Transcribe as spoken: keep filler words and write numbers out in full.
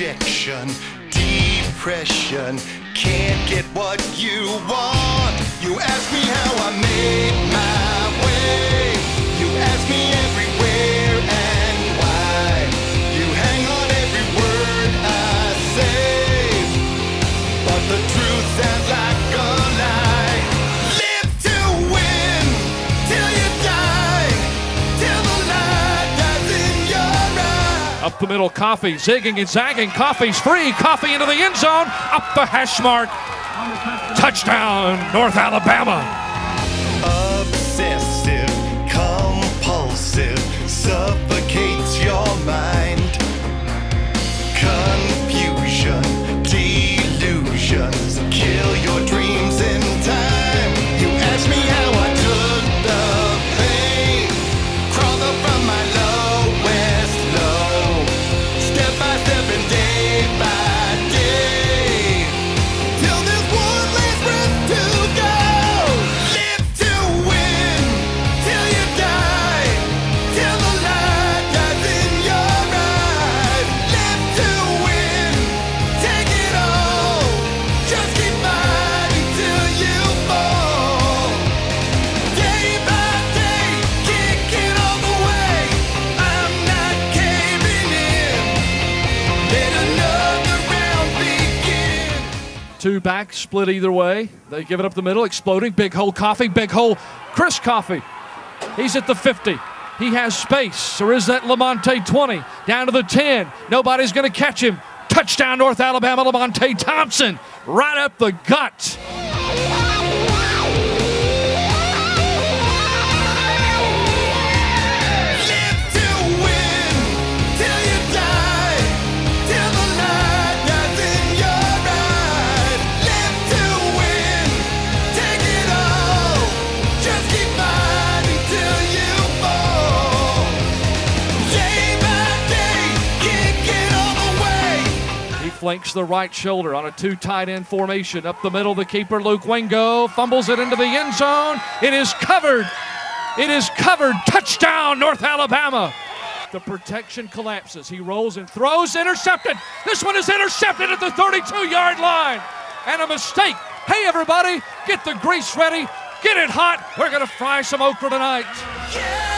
rejection, depression, can't get what you want. You ask me how I made my way, you ask me everywhere and why. You hang on every word I say, but the truth sounds like a lie. Live to win till you die, till the light dies in your eyes. Up the middle, Coffey zigging and zagging. Coffey's free. Coffey into the end zone. Up the hash mark. Touchdown, North Alabama. Obsessive, compulsive, suffocates your mind. Confusion, delusions, kill your dreams in time. You ask me how I took the pain, crawled up from my lowest low, step by step and day by day, till there's one last breath to go. Live to win till you die, till the light dies in your eyes. Live to win, take it all, just keep fighting till you fall. Day by day, kicking all the way, I'm not caving in. Let another round begin. Two back, split either way. They give it up the middle, exploding. Big hole, Coffey. Big hole, Chris Coffey. He's at the fifty. He has space. Or is that Lamonte twenty? Down to the ten. Nobody's going to catch him. Touchdown, North Alabama. Lamonte Thompson right up the gut. Live to win till you die, till the light dies in your eyes. Live to win, take it all, just keep fighting till you fall. Day by day, kicking all the way. He flanks the right shoulder on a two tight end formation. Up the middle, the keeper, Luke Wingo, fumbles it into the end zone. It is covered. It is covered. Touchdown, North Alabama. The protection collapses. He rolls and throws. Intercepted. This one is intercepted at the thirty-two yard line. And a mistake. Hey, everybody, get the grease ready. Get it hot. We're going to fry some okra tonight. Yeah.